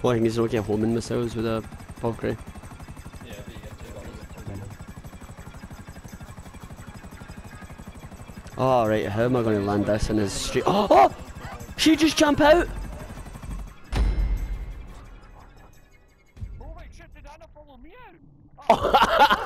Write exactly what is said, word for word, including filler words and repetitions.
Well, I think he's not getting homing missiles with a Valkyrie. Yeah, but you get two dollars. Oh, right, how am I going to land this in his street? Oh, oh! She just jump out! Oh, wait, shit, did Anna follow me out?